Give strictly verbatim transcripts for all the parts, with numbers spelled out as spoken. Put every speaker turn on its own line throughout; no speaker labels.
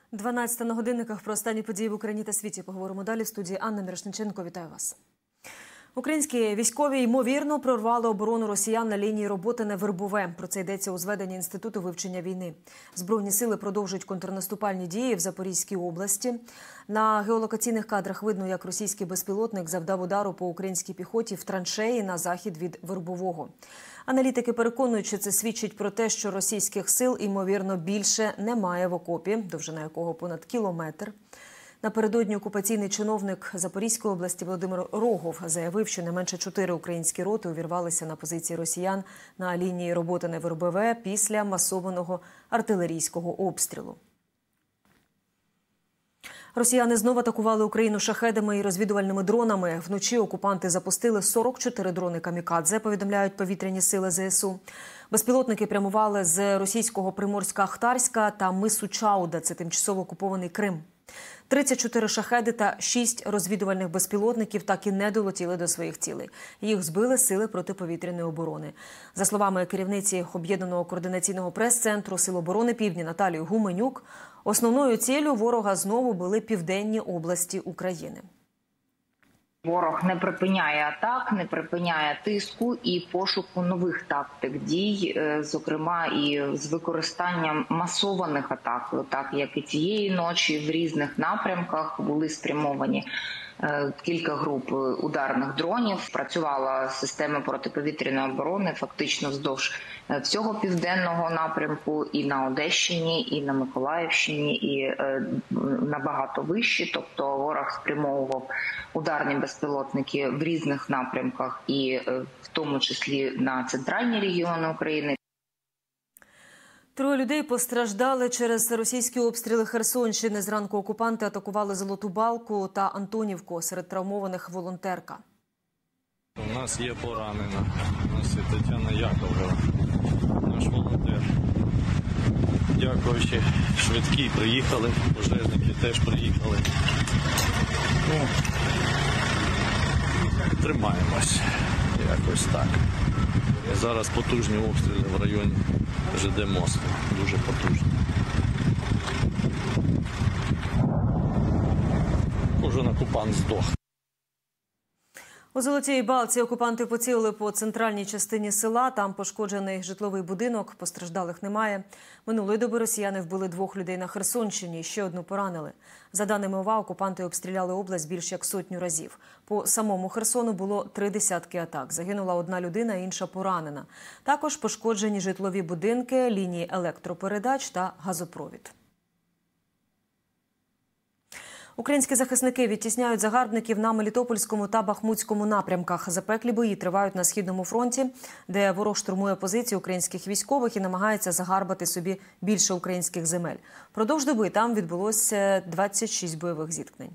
дванадцята на годинниках. Про останні події в Україні та світі поговоримо далі. В студії Анна Мірошниченко. Вітаю вас. Українські військові, ймовірно, прорвали оборону росіян на лінії Роботине-Вербове. Про це йдеться у зведенні Інституту вивчення війни. Збройні сили продовжують контрнаступальні дії в Запорізькій області. На геолокаційних кадрах видно, як російський безпілотник завдав удару по українській піхоті в траншеї на захід від Вербового. Аналітики переконують, що це свідчить про те, що російських сил, ймовірно, більше немає в окопі, довжина якого понад кілометр. Напередодні окупаційний чиновник Запорізької області Володимир Рогов заявив, що не менше чотири українські роти увірвалися на позиції росіян на лінії Роботине-Вербове після масованого артилерійського обстрілу. Росіяни знову атакували Україну шахедами і розвідувальними дронами. Вночі окупанти запустили сорок чотири дрони камікадзе, повідомляють повітряні сили ЗСУ. Безпілотники прямували з російського Приморська-Ахтарська та мису Чауда, це тимчасово окупований Крим. тридцять чотири шахеди та шість розвідувальних безпілотників так і не долетіли до своїх цілей. Їх збили сили протиповітряної оборони. За словами керівниці Об'єднаного координаційного прес-центру Сил оборони Півдня Наталії Гуменюк, основною ціллю ворога знову були південні області України.
Ворог не припиняє атак, не припиняє тиску і пошуку нових тактик дій, зокрема і з використанням масованих атак, так як і цієї ночі в різних напрямках були спрямовані кілька груп ударних дронів. Працювала система протиповітряної оборони фактично вздовж всього південного напрямку і на Одещині, і на Миколаївщині, і набагато вище. Тобто ворог спрямовував ударні безпілотники в різних напрямках і в тому числі на центральні регіони України.
Троє людей постраждали через російські обстріли Херсонщини. Зранку окупанти атакували Золоту Балку та Антонівку. Серед травмованих волонтерка.
У нас є поранена. У нас є Тетяна Яковлева, наш волонтер. Дякуючи, швидкі приїхали, пожежники теж приїхали. Ну, тримаємось. Якось так. Зараз потужні обстріли в районі ЖД Москва. Дуже потужні. Кожен окупант здох.
У Золотій Балці окупанти поцілили по центральній частині села. Там пошкоджений житловий будинок, постраждалих немає. Минулої доби росіяни вбили двох людей на Херсонщині, ще одну поранили. За даними ОВА, окупанти обстріляли область більш як сотню разів. По самому Херсону було три десятки атак. Загинула одна людина, інша поранена. Також пошкоджені житлові будинки, лінії електропередач та газопровід. Українські захисники відтісняють загарбників на Мелітопольському та Бахмутському напрямках. Запеклі бої тривають на Східному фронті, де ворог штурмує позиції українських військових і намагається загарбати собі більше українських земель. Продовж доби там відбулося двадцять шість бойових зіткнень.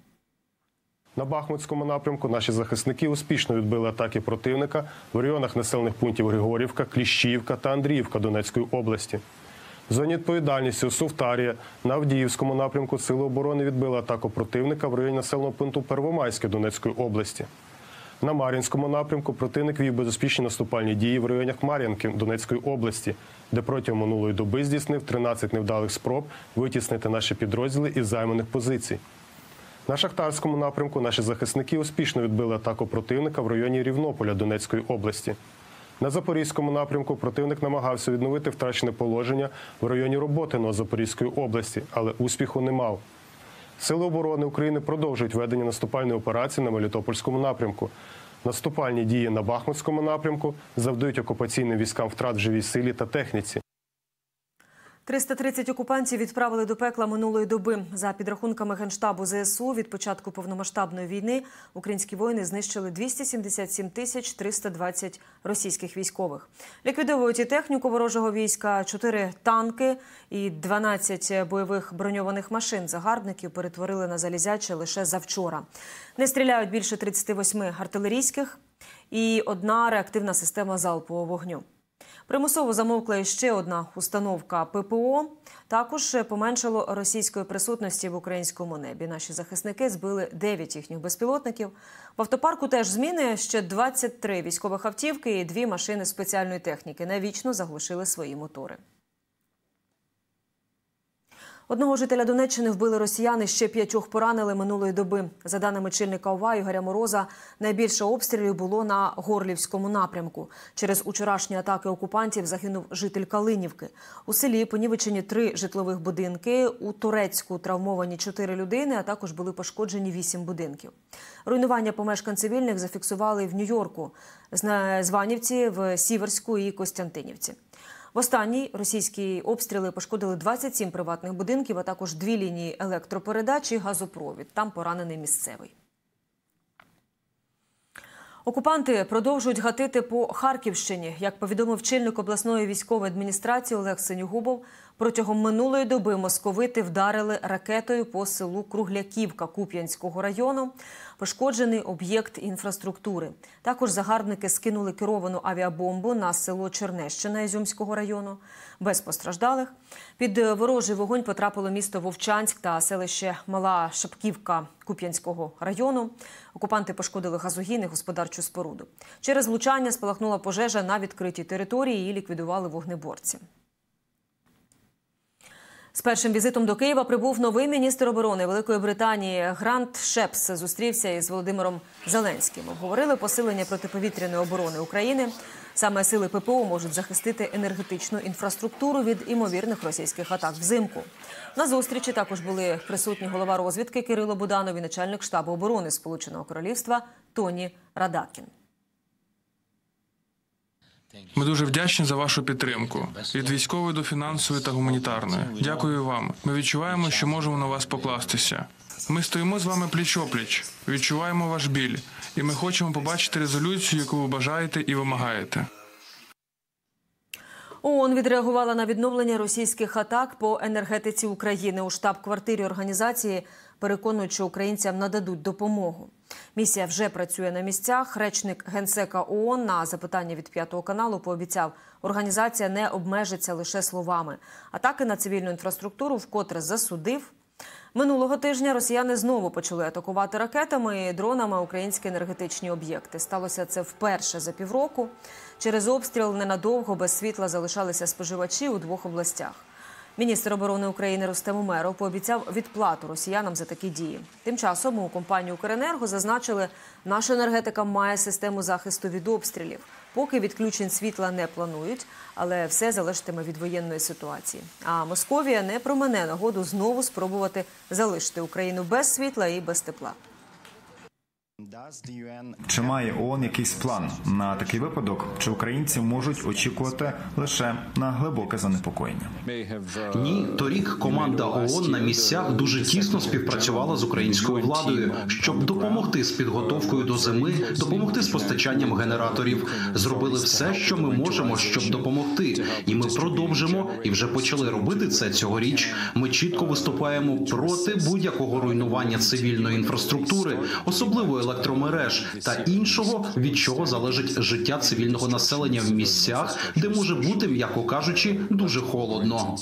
На Бахмутському напрямку наші захисники успішно відбили атаки противника в районах населених пунктів Григорівка, Кліщіївка та Андріївка Донецької області. В зоні відповідальності у Совтарія на Авдіївському напрямку Сили оборони відбили атаку противника в районі населеного пункту Первомайське Донецької області. На Мар'їнському напрямку противник вів безуспішні наступальні дії в районах Мар'їнки Донецької області, де протягом минулої доби здійснив тринадцять невдалих спроб витіснити наші підрозділи із займаних позицій. На Шахтарському напрямку наші захисники успішно відбили атаку противника в районі Рівнополя Донецької області. На Запорізькому напрямку противник намагався відновити втрачене положення в районі Роботиного Запорізької області, але успіху не мав. Сили оборони України продовжують ведення наступальної операції на Мелітопольському напрямку. Наступальні дії на Бахмутському напрямку завдають окупаційним військам втрат в живій силі та техніці.
триста тридцять окупантів відправили до пекла минулої доби. За підрахунками Генштабу ЗСУ, від початку повномасштабної війни українські воїни знищили двісті сімдесят сім тисяч триста двадцять російських військових. Ліквідовують і техніку ворожого війська, чотири танки і дванадцять бойових броньованих машин загарбників перетворили на залізяче лише завчора. Не стріляють більше тридцяти восьми артилерійських і одна реактивна система залпового вогню. Примусово замовкла ще одна установка ППО. Також поменшало російської присутності в українському небі. Наші захисники збили дев'ять їхніх безпілотників. В автопарку теж зміни. Ще двадцять три військових автівки і дві машини спеціальної техніки навічно заглушили свої мотори. Одного жителя Донеччини вбили росіяни, ще п'ятьох поранили минулої доби. За даними чільника ОВА Ігоря Мороза, найбільше обстрілів було на Горлівському напрямку. Через учорашні атаки окупантів загинув житель Калинівки. У селі понівечені три житлових будинки, у Торецьку травмовані чотири людини, а також були пошкоджені вісім будинків. Руйнування помешкань цивільних зафіксували в Нью-Йорку, Званівці, в Сіверську і Костянтинівці. В останній російські обстріли пошкодили двадцять сім приватних будинків, а також дві лінії електропередач і газопровід. Там поранений місцевий. Окупанти продовжують гатити по Харківщині. Як повідомив чільник обласної військової адміністрації Олег Синюгубов, протягом минулої доби московити вдарили ракетою по селу Кругляківка Куп'янського району. Пошкоджений об'єкт інфраструктури. Також загарбники скинули керовану авіабомбу на село Чернещина Ізюмського району. Без постраждалих. Під ворожий вогонь потрапило місто Вовчанськ та селище Мала Шапківка Куп'янського району. Окупанти пошкодили газогін і господарчу споруду. Через влучання спалахнула пожежа на відкритій території і ліквідували вогнеборці. З першим візитом до Києва прибув новий міністр оборони Великої Британії Грант Шепс. Зустрівся із Володимиром Зеленським. Обговорили посилення протиповітряної оборони України. Саме сили ППО можуть захистити енергетичну інфраструктуру від імовірних російських атак взимку. На зустрічі також були присутні голова розвідки Кирило Буданов і начальник штабу оборони Сполученого Королівства Тоні Радакін.
Ми дуже вдячні за вашу підтримку. Від військової до фінансової та гуманітарної. Дякую вам. Ми відчуваємо, що можемо на вас покластися. Ми стоїмо з вами пліч-опліч, відчуваємо ваш біль. І ми хочемо побачити резолюцію, яку ви бажаєте і вимагаєте.
ООН відреагувала на відновлення російських атак по енергетиці України. У штаб-квартирі організації переконують, що українцям нададуть допомогу. Місія вже працює на місцях. Речник Генсека ООН на запитання від п'ятого каналу пообіцяв, організація не обмежиться лише словами. Атаки на цивільну інфраструктуру вкотре засудив. Минулого тижня росіяни знову почали атакувати ракетами і дронами українські енергетичні об'єкти. Сталося це вперше за півроку. Через обстріл ненадовго без світла залишалися споживачі у двох областях. Міністр оборони України Рустем Умеров пообіцяв відплату росіянам за такі дії. Тим часом у компанії «Укренерго» зазначили, наша енергетика має систему захисту від обстрілів. Поки відключень світла не планують, але все залежатиме від воєнної ситуації. А Московія не промине нагоду знову спробувати залишити Україну без світла і без тепла.
Чи має ООН якийсь план на такий випадок, чи українці можуть очікувати лише на глибоке занепокоєння?
Ні, торік команда ООН на місцях дуже тісно співпрацювала з українською владою, щоб допомогти з підготовкою до зими, допомогти з постачанням генераторів. Зробили все, що ми можемо, щоб допомогти. І ми продовжимо, і вже почали робити це цьогоріч. Ми чітко виступаємо проти будь-якого руйнування цивільної інфраструктури, особливо електромереж та іншого, від чого залежить життя цивільного населення в місцях, де може бути, м'яко кажучи, дуже холодно.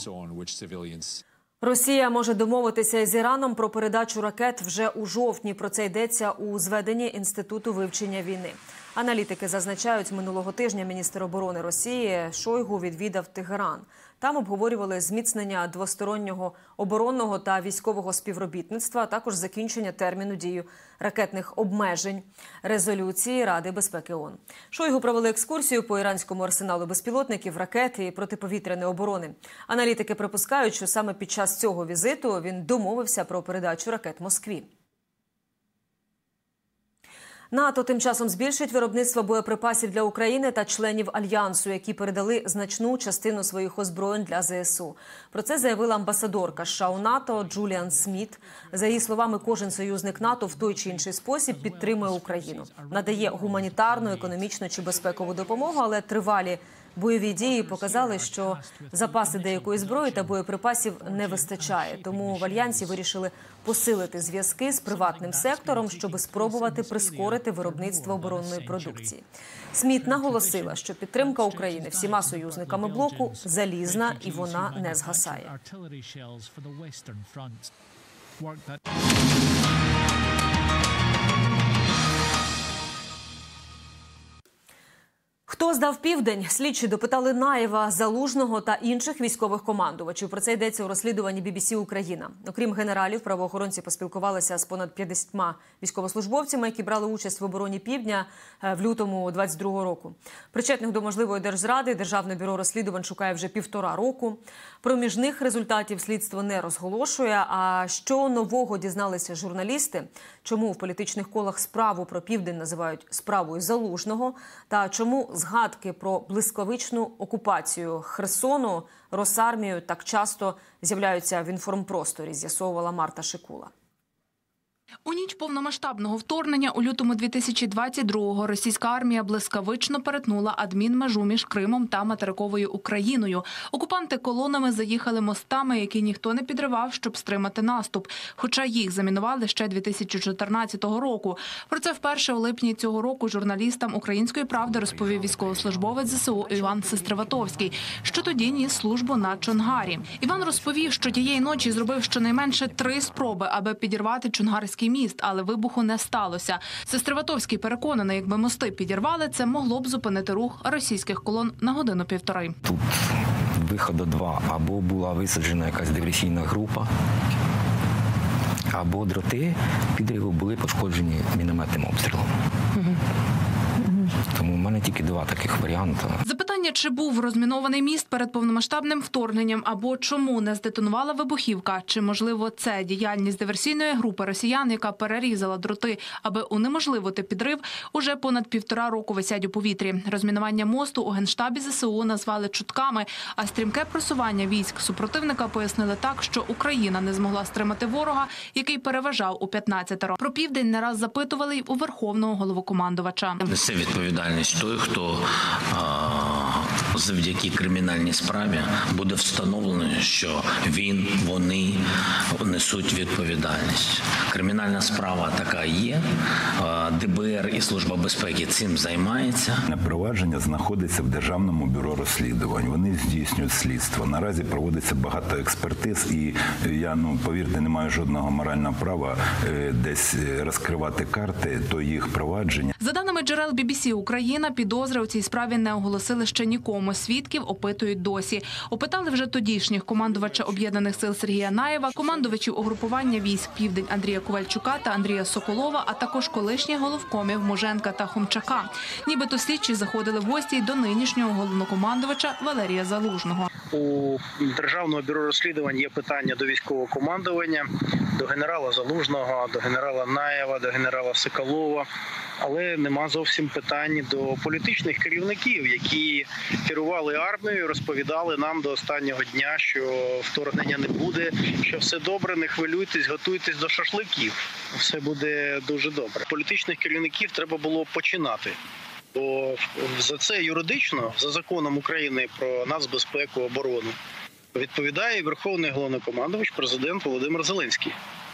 Росія може домовитися із Іраном про передачу ракет вже у жовтні. Про це йдеться у зведенні Інституту вивчення війни. Аналітики зазначають, минулого тижня міністр оборони Росії Шойгу відвідав Тегеран. Там обговорювали зміцнення двостороннього оборонного та військового співробітництва, а також закінчення терміну дії ракетних обмежень резолюції Ради безпеки ООН. Шойгу провели екскурсію по іранському арсеналу безпілотників, ракет і протиповітряної оборони. Аналітики припускають, що саме під час цього візиту він домовився про передачу ракет Москві. НАТО тим часом збільшить виробництво боєприпасів для України та членів Альянсу, які передали значну частину своїх озброєнь для ЗСУ. Про це заявила амбасадорка США у НАТО Джуліан Сміт. За її словами, кожен союзник НАТО в той чи інший спосіб підтримує Україну. Надає гуманітарну, економічну чи безпекову допомогу, але тривалі бойові дії показали, що запаси деякої зброї та боєприпасів не вистачає. Тому в Альянсі вирішили посилити зв'язки з приватним сектором, щоб спробувати прискорити виробництво оборонної продукції. Сміт наголосила, що підтримка України всіма союзниками блоку залізна і вона не згасає. Хто здав Південь? Слідчі допитали Наєва, Залужного та інших військових командувачів. Про це йдеться у розслідуванні бі бі сі Україна. Окрім генералів, правоохоронці поспілкувалися з понад п'ятдесятьма військовослужбовцями, які брали участь в обороні Півдня в лютому двадцять другого року. Причетних до можливої держзради Державне бюро розслідувань шукає вже півтора року. Проміжних результатів слідство не розголошує. А що нового дізналися журналісти? Чому в політичних колах справу про Південь називають справою Залужного? Та чому згадки про блискавичну окупацію Херсону Росармією так часто з'являються в інформпросторі, з'ясовувала Марта Шикула.
У ніч повномасштабного вторгнення у лютому дві тисячі двадцять другого російська армія блискавично перетнула адмінмежу між Кримом та материковою Україною. Окупанти колонами заїхали мостами, які ніхто не підривав, щоб стримати наступ. Хоча їх замінували ще дві тисячі чотирнадцятого року. Про це вперше у липні цього року журналістам «Української правди» розповів військовослужбовець зе се у Іван Сестреватовський, що тоді ніс службу на Чонгарі. Іван розповів, що тієї ночі зробив щонайменше три спроби, аби підірвати Чонгарський міст, але вибуху не сталося. Сестреватовський переконаний, якби мости підірвали, це могло б зупинити рух російських колон на годину-півтори.
Тут виходу два. Або була висаджена якась диверсійна група, або дроти підриву були пошкоджені мінометним обстрілом. Угу. Тому в мене тільки два таких варіанти.
Запитання, чи був розмінований міст перед повномасштабним вторгненням, або чому не здетонувала вибухівка, чи, можливо, це діяльність диверсійної групи росіян, яка перерізала дроти, аби унеможливити підрив, уже понад півтора року висять у повітрі. Розмінування мосту у Генштабі зе се у назвали чутками, а стрімке просування військ супротивника пояснили так, що Україна не змогла стримати ворога, який переважав у п'ятнадцятеро. Про Південь не раз запитували й у Верховного головокомандувача.
Несе відповідальність той, хто а, завдяки кримінальній справі буде встановлено, що він, вони несуть відповідальність. Кримінальна справа така є, де бе ер і Служба безпеки цим займається.
Провадження знаходиться в Державному бюро розслідувань. Вони здійснюють слідство. Наразі проводиться багато експертиз і я, ну, повірте, не маю жодного морального права десь розкривати карти до їх провадження.
За даними джерел бі бі сі Україна, підозри у цій справі не оголосили ще нікому. Свідків опитують досі. Опитали вже тодішніх командувача Об'єднаних сил Сергія Наєва, командувачів угрупування військ «Південь» Андрія Ковальчука та Андрія Соколова, а також колишніх головкомів Муженка та Хомчака. Нібито слідчі заходили в гості й до нинішнього головнокомандувача Валерія Залужного.
У Державного бюро розслідувань є питання до військового командування, до генерала Залужного, до генерала Наєва, до генерала Соколова. Але нема зовсім питань до політичних керівників, які керували армією, розповідали нам до останнього дня, що вторгнення не буде, що все добре, не хвилюйтесь, готуйтесь до шашликів. Все буде дуже добре. Політичних керівників треба було починати. Бо за це юридично, за законом України про нацбезпеку, оборону, відповідає Верховний головнокомандувач, президент Володимир Зеленський.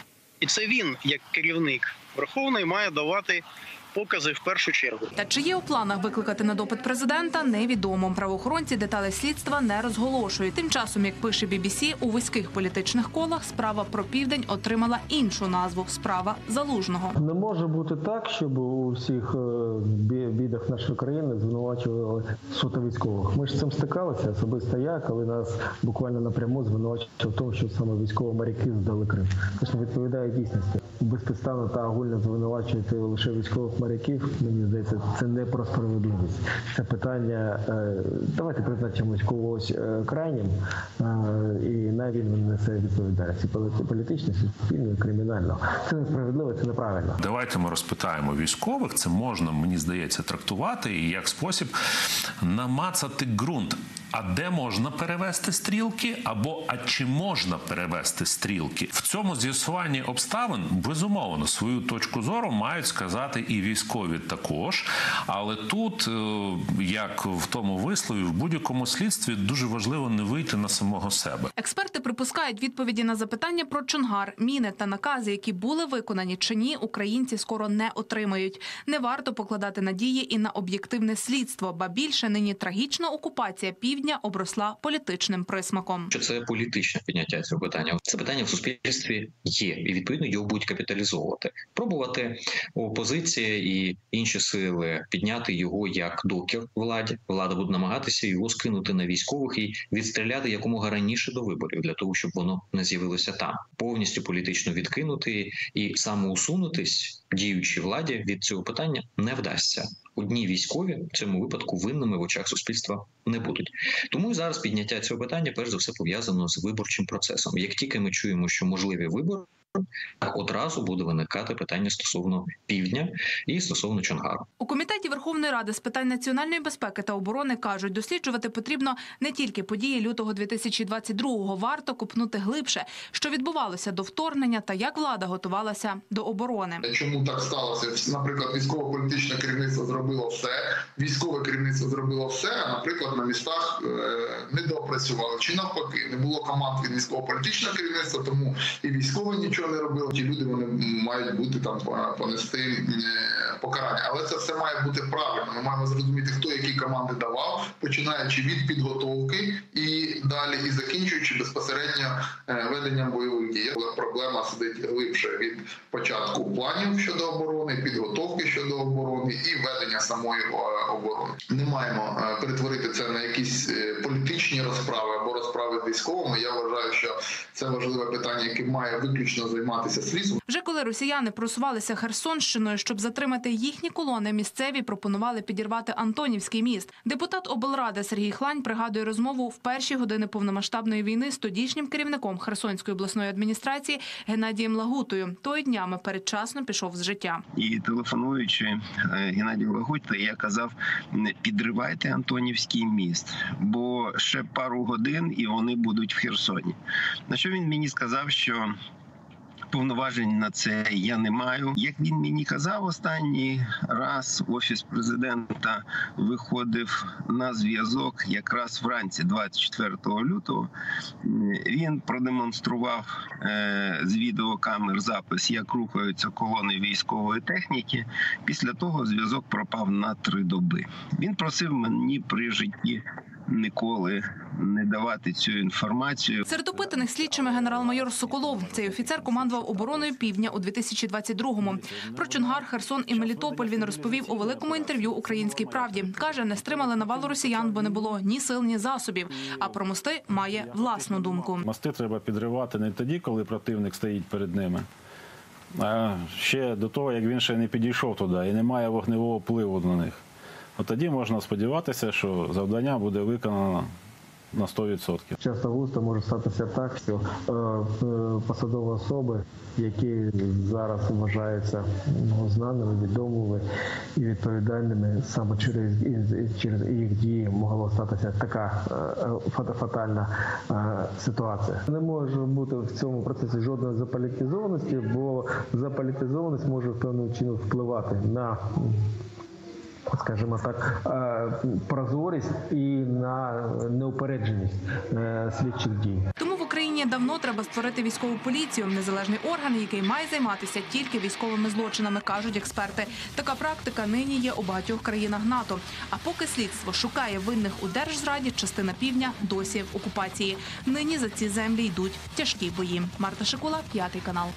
І це він, як керівник Верховний, має давати покази в першу чергу.
Та чи є у планах викликати на допит президента, невідомо. Правоохоронці деталі слідства не розголошують. Тим часом, як пише бі бі сі, у вузьких політичних колах справа про Південь отримала іншу назву – справа Залужного.
Не може бути так, щоб у всіх бідах нашої країни звинувачували суто військових. Ми ж з цим стикалися, особисто я, коли нас буквально напряму звинувачували в тому, що саме військові моряки здали Крим. Це ж не відповідає дійсності. Безпідставно та огульно звинувачуєте лише військових моряків, мені здається, це не про справедливість. Це питання, давайте призначимо когось крайнім, і навіть він несе відповідальність. І політичну, суспільну, і кримінальну. Це несправедливо, це неправильно.
Давайте ми розпитаємо військових, це можна, мені здається, трактувати і як спосіб намацати ґрунт. А де можна перевести стрілки, або а чи можна перевести стрілки? В цьому з'ясуванні обставин, безумовно, свою точку зору мають сказати і військові також. Але тут, як в тому вислові, в будь-якому слідстві дуже важливо не вийти на самого себе.
Експерти припускають, відповіді на запитання про Чонгар, міни та накази, які були виконані чи ні, українці скоро не отримають. Не варто покладати надії і на об'єктивне слідство, ба більше нині трагічна окупація Півдня Півдня обросла політичним присмаком.
Що це політичне підняття цього питання. Це питання в суспільстві є, і відповідно його будуть капіталізовувати. Пробувати опозиція і інші сили підняти його як докір владі. Влада буде намагатися його скинути на військових і відстріляти якомога раніше до виборів, для того, щоб воно не з'явилося там. Повністю політично відкинути і самоусунутись діючій владі від цього питання не вдасться. Одні військові в цьому випадку винними в очах суспільства не будуть. Тому і зараз підняття цього питання перш за все пов'язано з виборчим процесом. Як тільки ми чуємо, що можливі вибори, так одразу буде виникати питання стосовно Півдня і стосовно Чонгару.
У Комітеті Верховної Ради з питань національної безпеки та оборони кажуть, досліджувати потрібно не тільки події лютого дві тисячі двадцять другого, варто копнути глибше, що відбувалося до вторгнення та як влада готувалася до оборони.
Чому так сталося? Наприклад, військово-політичне керівництво зробило все, військове керівництво зробило все, а, наприклад, на містах не доопрацювали. Чи навпаки, не було команд від військово-політичного керівництва, тому і військові нічого не робили. Ті люди, вони мають бути там понести покарання. Але це все має бути правильно. Ми маємо зрозуміти, хто які команди давав, починаючи від підготовки і далі, і закінчуючи безпосередньо веденням бойових дій. Проблема сидить глибше від початку планів щодо оборони, підготовки щодо оборони і ведення самої оборони. Не маємо перетворити це на якісь політичні розправи або розправи з військовими. Я вважаю, що це важливе питання, яке має виключно займатися слідством.
Вже коли росіяни просувалися Херсонщиною, щоб затримати їхні колони, місцеві пропонували підірвати Антонівський міст. Депутат облради Сергій Хлань пригадує розмову в перші години повномасштабної війни з тодішнім керівником Херсонської обласної адміністрації Геннадієм Лагутою. Той днями передчасно пішов з життя.
І телефонуючи Геннадію Лагуті, я казав, підривайте Антонівський міст, бо ще пару годин і вони будуть в Херсоні. На що він мені сказав, що повноважень на це я не маю. Як він мені казав останній раз, Офіс президента виходив на зв'язок якраз вранці двадцять четвертого лютого. Він продемонстрував е, з відеокамер запис, як рухаються колони військової техніки. Після того зв'язок пропав на три доби. Він просив мені при житті ніколи не давати цю інформацію.
Серед опитаних слідчими генерал-майор Соколов. Цей офіцер командував обороною Півдня у дві тисячі двадцять другому. Про Чонгар, Херсон і Мелітополь він розповів у великому інтерв'ю «Українській правді». Каже, не стримали навалу росіян, бо не було ні сил, ні засобів. А про мости має власну думку.
Мости треба підривати не тоді, коли противник стоїть перед ними, а ще до того, як він ще не підійшов туди і не має вогневого впливу на них. От тоді можна сподіватися, що завдання буде виконано на сто відсотків.
Часто густо може статися так, що е, посадові особи, які зараз вважаються ну, знаними, відомими і відповідальними, саме через, через їх дії могла статися така е, фатальна е, ситуація. Не може бути в цьому процесі жодної заполітизованості, бо заполітизованість може певним чином впливати на, скажімо так, прозорість і на неупередженість слідчих дій.
Тому в Україні давно треба створити військову поліцію, незалежний орган, який має займатися тільки військовими злочинами, кажуть експерти. Така практика нині є у багатьох країнах НАТО. А поки слідство шукає винних у держзраді, частина Півдня досі в окупації. Нині за ці землі йдуть тяжкі бої. Марта Шикула, п'ятий канал.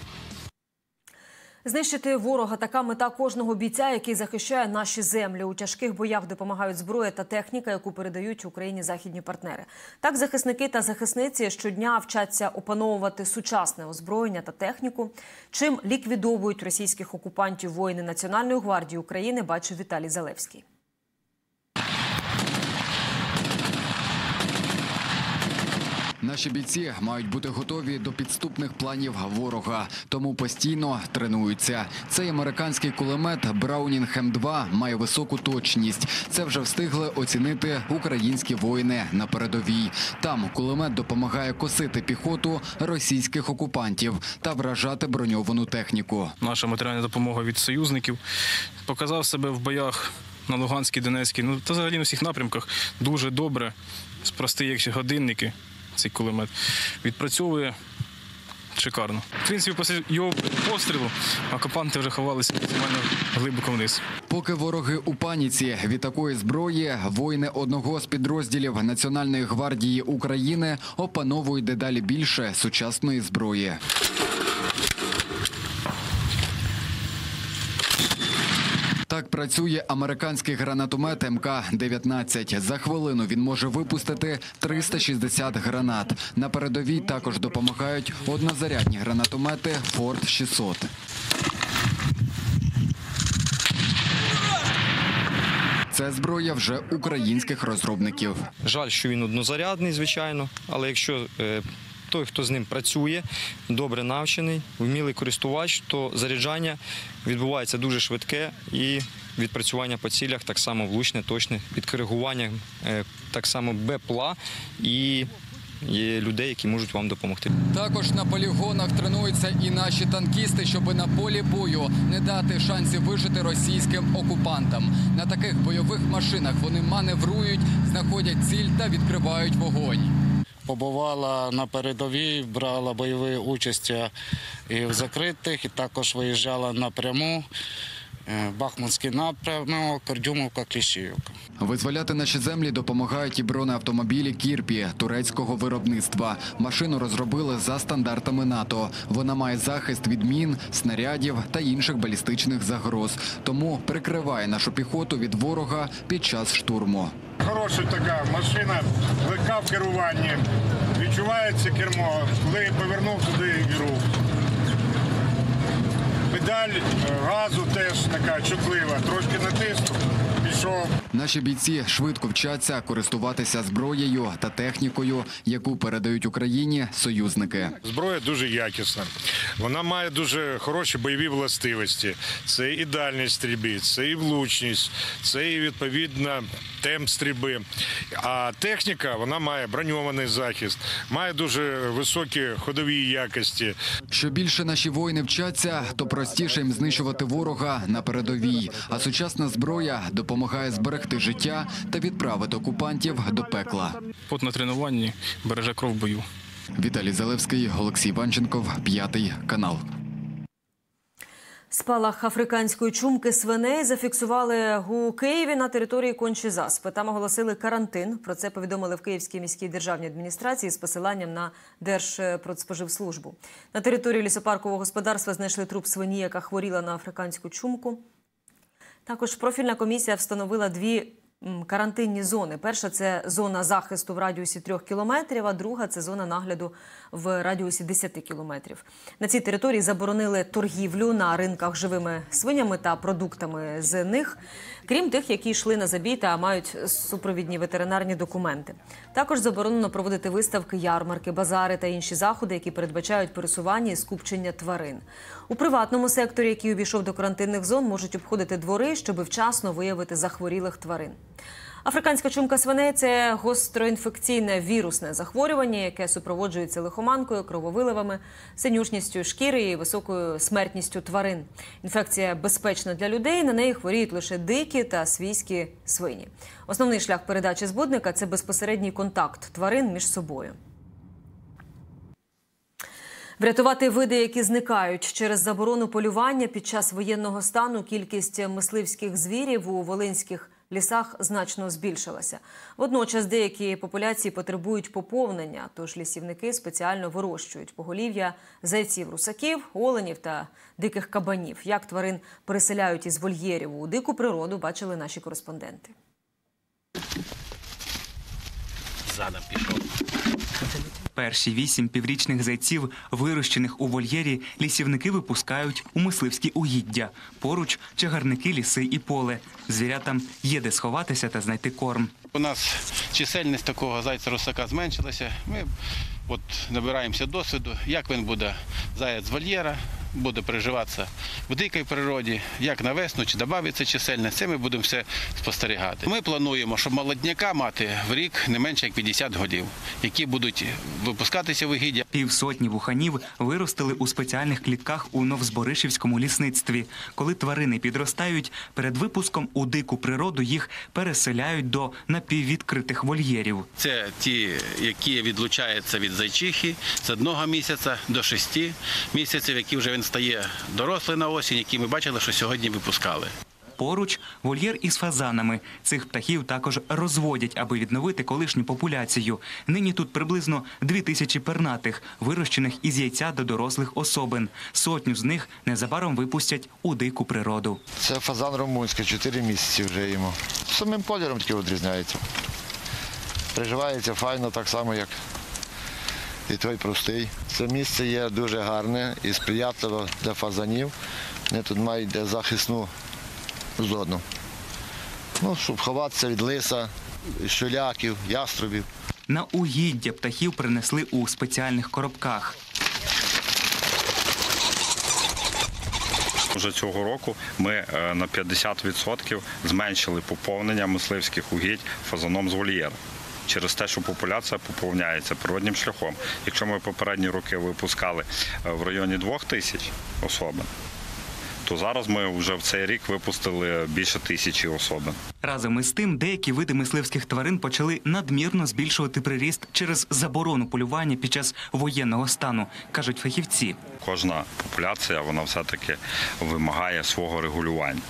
Знищити ворога – така мета кожного бійця, який захищає наші землі. У тяжких боях допомагають зброя та техніка, яку передають Україні західні партнери. Так захисники та захисниці щодня вчаться опановувати сучасне озброєння та техніку. Чим ліквідовують російських окупантів воїни Національної гвардії України, бачив Віталій Залевський.
Наші бійці мають бути готові до підступних планів ворога, тому постійно тренуються. Цей американський кулемет Браунінг Ем два має високу точність. Це вже встигли оцінити українські воїни на передовій. Там кулемет допомагає косити піхоту російських окупантів та вражати броньовану техніку.
Наша матеріальна допомога від союзників показав себе в боях на Луганській, Донецькій, ну та взагалі на всіх напрямках дуже добре, простий як годинники. Цей кулемет відпрацьовує шикарно. В принципі, після його пострілу окупанти вже ховалися максимально глибоко вниз.
Поки вороги у паніці від такої зброї, воїни одного з підрозділів Національної гвардії України опановують дедалі більше сучасної зброї. Так працює американський гранатомет ем ка дев'ятнадцять. За хвилину він може випустити триста шістдесят гранат. На передовій також допомагають однозарядні гранатомети Форд шістсот. Це зброя вже українських розробників.
Жаль, що він однозарядний, звичайно, але якщо е, той, хто з ним працює, добре навчений, вмілий користувач, то заряджання відбувається дуже швидке і відпрацювання по цілях так само влучне, точне, під коригуванням е, так само БПЛА і є людей, які можуть вам допомогти.
Також на полігонах тренуються і наші танкісти, щоб на полі бою не дати шансів вижити російським окупантам. На таких бойових машинах вони маневрують, знаходять ціль та відкривають вогонь.
Побувала на передовій, брала бойові участі і в закритих, і також виїжджала напряму. Бахмутський напрямок, Кордюмовка, Кліщіївка.
Визволяти наші землі допомагають і бронеавтомобілі «Кірпі» турецького виробництва. Машину розробили за стандартами НАТО. Вона має захист від мін, снарядів та інших балістичних загроз. Тому прикриває нашу піхоту від ворога під час штурму.
Хороша така машина, легка в керуванні. Відчувається кермо, коли повернув туди і рух. Педаль газу теж така чутлива, трошки натиснув, пішов.
Наші бійці швидко вчаться користуватися зброєю та технікою, яку передають Україні союзники.
Зброя дуже якісна, вона має дуже хороші бойові властивості. Це і дальність стрільби, це і влучність, це і відповідно темп стрільби. А техніка, вона має броньований захист, має дуже високі ходові якості.
Що більше наші воїни вчаться, то простіше їм знищувати ворога на передовій. А сучасна зброя допомагає зберегти життя та відправити окупантів до пекла.
Пот на тренуванні береже кров в бою.
Віталій Залевський, Олексій Ванченков, П'ятий канал.
Спалах африканської чумки свиней зафіксували у Києві на території Кончі-Заспи. Там оголосили карантин. Про це повідомили в Київській міській державній адміністрації з посиланням на Держпродспоживслужбу. На території лісопаркового господарства знайшли труп свині, яка хворіла на африканську чумку. Також профільна комісія встановила дві карантинні зони. Перша – це зона захисту в радіусі трьох кілометрів, а друга – це зона нагляду в радіусі десяти кілометрів. На цій території заборонили торгівлю на ринках живими свинями та продуктами з них, крім тих, які йшли на забій та мають супровідні ветеринарні документи. Також заборонено проводити виставки, ярмарки, базари та інші заходи, які передбачають пересування і скупчення тварин. У приватному секторі, який увійшов до карантинних зон, можуть обходити двори, щоб вчасно виявити захворілих тварин. Африканська чумка свиней – це гостроінфекційне вірусне захворювання, яке супроводжується лихоманкою, крововиливами, синюшністю шкіри і високою смертністю тварин. Інфекція безпечна для людей, на неї хворіють лише дикі та свійські свині. Основний шлях передачі збудника – це безпосередній контакт тварин між собою. Врятувати види, які зникають через заборону полювання під час воєнного стану, кількість мисливських звірів у волинських лісах значно збільшилася. Водночас деякі популяції потребують поповнення, тож лісівники спеціально вирощують поголів'я зайців, русаків, оленів та диких кабанів. Як тварин переселяють із вольєрів у дику природу, бачили наші кореспонденти.
Задом пішов. Перші вісім піврічних зайців, вирощених у вольєрі, лісівники випускають у мисливські угіддя. Поруч – чагарники, ліси і поле. Звірятам є де сховатися та знайти корм.
У нас чисельність такого зайця-русака зменшилася. Ми от набираємося досвіду, як він буде заяць з вольєра, буде переживатися в дикій природі, як на весну, чи додається чисельність, це ми будемо все спостерігати. Ми плануємо, щоб молодняка мати в рік не менше як п'ятдесят годів, які будуть випускатися в угіддя.
Півсотні вуханів виростили у спеціальних клітках у Новзборишівському лісництві. Коли тварини підростають, перед випуском у дику природу їх переселяють до напіввідкритих вольєрів.
Це ті, які відлучаються від зайчихи з одного місяця до шести місяців, які вже він стає дорослий на осінь, які ми бачили, що сьогодні випускали.
Поруч вольєр із фазанами. Цих птахів також розводять, аби відновити колишню популяцію. Нині тут приблизно дві тисячі пернатих, вирощених із яйця до дорослих особин. Сотню з них незабаром випустять у дику природу.
Це фазан румунський, чотири місяці вже йому. Самим кольором тільки відрізняється. Приживається файно, так само, як і той простий. Це місце є дуже гарне і сприятливе для фазанів. Вони тут мають захисну зону. Ну, щоб ховатися від лиса, щуляків, яструбів.
На угіддя птахів принесли у спеціальних коробках.
Вже цього року ми на п'ятдесят відсотків зменшили поповнення мисливських угідь фазаном з вольєру. Через те, що популяція поповняється природнім шляхом. Якщо ми попередні роки випускали в районі двох тисяч особин, то зараз ми вже в цей рік випустили більше тисячі особин.
Разом із тим, деякі види мисливських тварин почали надмірно збільшувати приріст через заборону полювання під час воєнного стану, кажуть фахівці.
Кожна популяція, вона все-таки вимагає свого регулювання.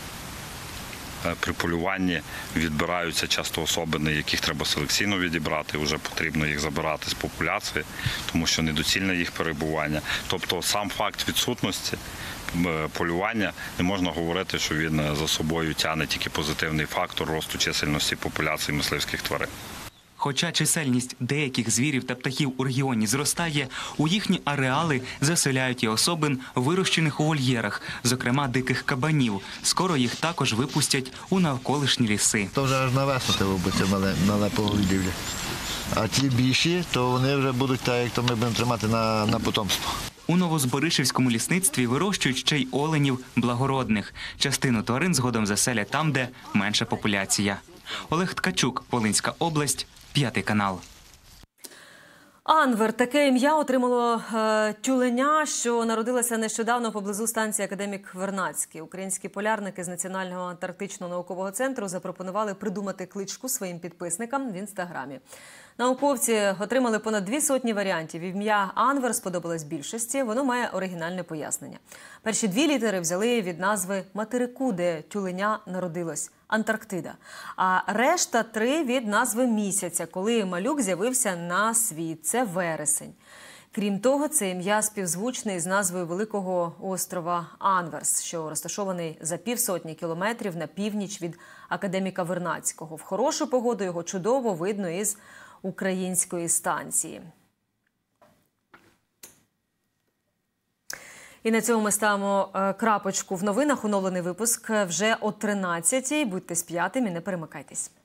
При полюванні відбираються часто особини, яких треба селекційно відібрати, вже потрібно їх забирати з популяції, тому що недоцільне їх перебування. Тобто сам факт відсутності полювання не можна говорити, що він за собою тягне тільки позитивний фактор росту чисельності популяції мисливських тварин.
Хоча чисельність деяких звірів та птахів у регіоні зростає, у їхні ареали заселяють і особин, вирощених у вольєрах, зокрема диких кабанів. Скоро їх також випустять у навколишні ліси.
То вже аж на весну треба бути мале, мале поголів'я. А ті більші, то вони вже будуть так, як то ми будемо тримати на, на потомство.
У Новозборишівському лісництві вирощують ще й оленів благородних. Частину тварин згодом заселять там, де менша популяція. Олег Ткачук, Волинська область, п'ятий канал.
Анвер – таке ім'я отримало е, тюленя, що народилася нещодавно поблизу станції «Академік Вернадський». Українські полярники з Національного антарктичного наукового центру запропонували придумати кличку своїм підписникам в інстаграмі. Науковці отримали понад дві сотні варіантів. Ім'я Анвер сподобалось більшості, воно має оригінальне пояснення. Перші дві літери взяли від назви материку, де тюленя народилось – Антарктида. А решта три від назви місяця, коли малюк з'явився на світ – це вересень. Крім того, це ім'я співзвучне з назвою великого острова Анверс, що розташований за півсотні кілометрів на північ від Академіка Вернадського. В хорошу погоду його чудово видно із української станції. І на цьому ми ставимо крапочку в новинах. Оновлений випуск вже о тринадцятій. Будьте з п'ятим і не перемикайтесь.